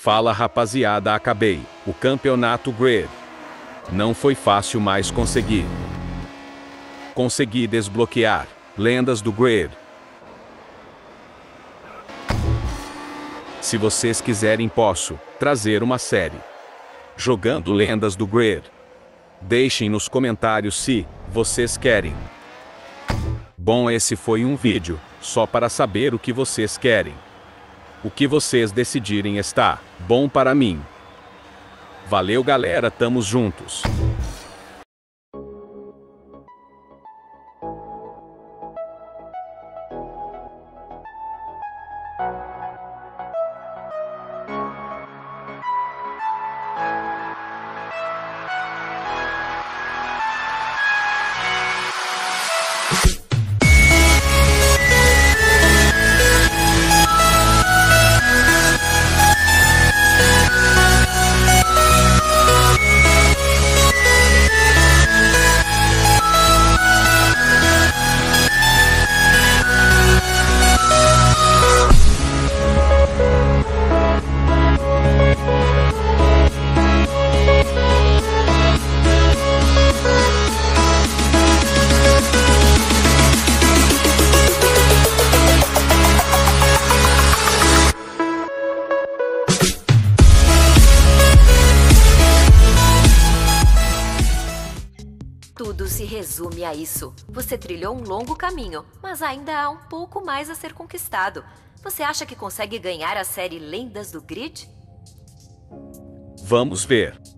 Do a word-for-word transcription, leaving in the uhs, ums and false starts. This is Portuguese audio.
Fala rapaziada, acabei o campeonato Grid. Não foi fácil, mas consegui. Consegui desbloquear lendas do Grid. Se vocês quiserem, posso trazer uma série jogando lendas do Grid. Deixem nos comentários se vocês querem. Bom, esse foi um vídeo só para saber o que vocês querem. O que vocês decidirem está bom para mim. Valeu galera, tamo juntos. Tudo se resume a isso. Você trilhou um longo caminho, mas ainda há um pouco mais a ser conquistado. Você acha que consegue ganhar a série Lendas do Grid? Vamos ver.